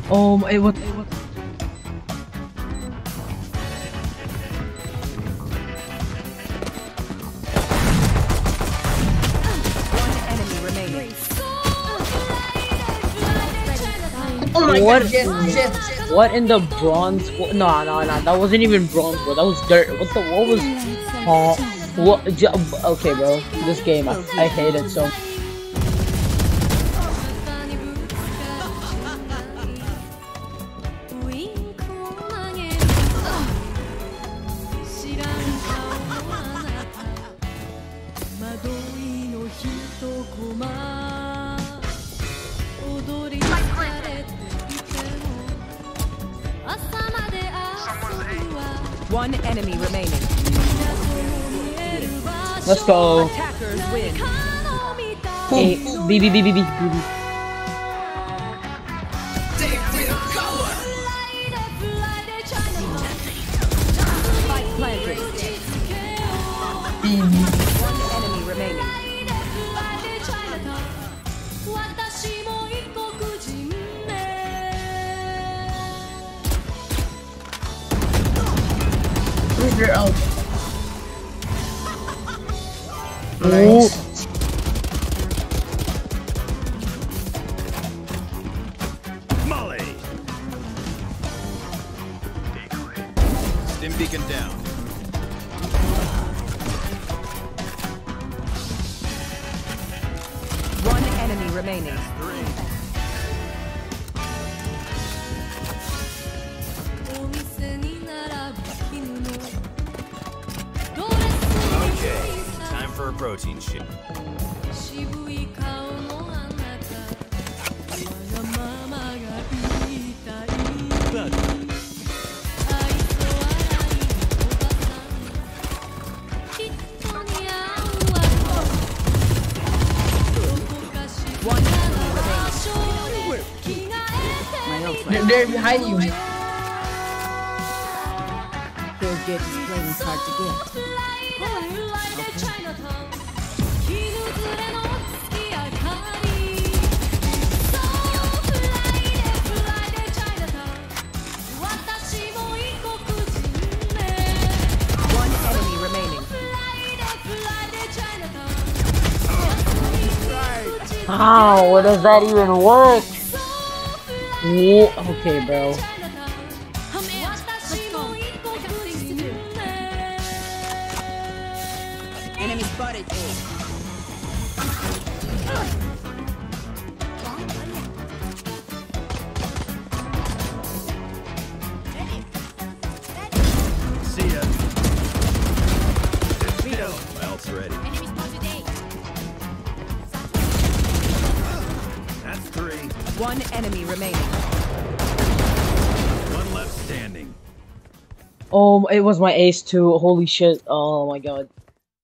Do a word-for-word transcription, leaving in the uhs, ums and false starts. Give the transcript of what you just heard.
Um, it was. It was Oh my what? god, Jet, Jet, Jet. What in the bronze? No, no, no. That wasn't even bronze, bro. That was dirt. What the? What was? Uh, what? Okay, bro. This game, I, I hate it so. One enemy remaining. Let's go. Attackers win. Hey, B B B B B B. Spike planted. B. One enemy remaining. Where's your out? Nice. Molly. Stim beacon down. One enemy remaining. Three. Okay, time for a protein shake. One enemy remaining. They're, they're behind you. Bill Gates is playing hard to get. One enemy remaining. How does that even work? Whoa. Okay, bro. Enemy spotted. See ya. Vito. Elf's ready. That's three. One enemy remaining. One left standing. Um, it was my ace too. Holy shit. Oh my god.